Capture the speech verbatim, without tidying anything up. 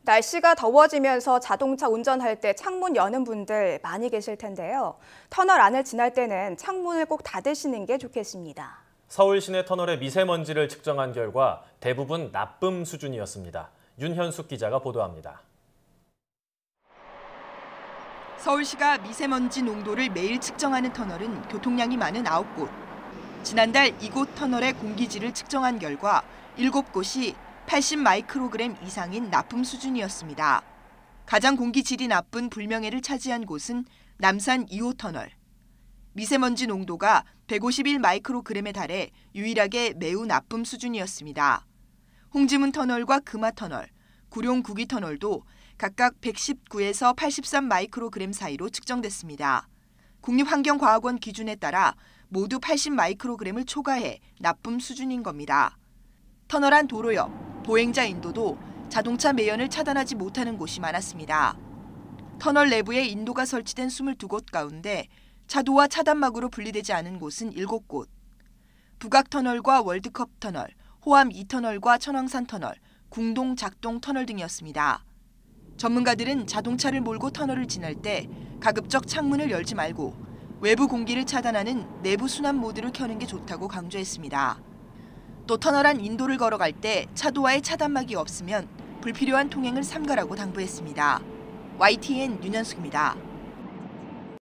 날씨가 더워지면서 자동차 운전할 때 창문 여는 분들 많이 계실 텐데요. 터널 안을 지날 때는 창문을 꼭 닫으시는 게 좋겠습니다. 서울 시내 터널의 미세먼지를 측정한 결과 대부분 나쁨 수준이었습니다. 윤현숙 기자가 보도합니다. 서울시가 미세먼지 농도를 매일 측정하는 터널은 교통량이 많은 아홉 곳. 지난달 이곳 터널의 공기질을 측정한 결과 일곱 곳이 팔십 마이크로그램 이상인 나쁨 수준이었습니다. 가장 공기질이 나쁜 불명예를 차지한 곳은 남산 이 호 터널. 미세먼지 농도가 백오십일 마이크로그램에 달해 유일하게 매우 나쁨 수준이었습니다. 홍지문 터널과 금화 터널, 구룡 구기 터널도 각각 백십구에서 팔십삼 마이크로그램 사이로 측정됐습니다. 국립환경과학원 기준에 따라 모두 팔십 마이크로그램을 초과해 나쁨 수준인 겁니다. 터널 안 도로 옆, 보행자 인도도 자동차 매연을 차단하지 못하는 곳이 많았습니다. 터널 내부에 인도가 설치된 이십이 곳 가운데 차도와 차단막으로 분리되지 않은 곳은 일곱 곳. 북악터널과 월드컵 터널, 호암 이 터널과 천왕산 터널, 궁동 작동 터널 등이었습니다. 전문가들은 자동차를 몰고 터널을 지날 때 가급적 창문을 열지 말고 외부 공기를 차단하는 내부 순환 모드를 켜는 게 좋다고 강조했습니다. 또 터널 안 인도를 걸어갈 때 차도와의 차단막이 없으면 불필요한 통행을 삼가라고 당부했습니다. 와이티엔 윤현숙입니다.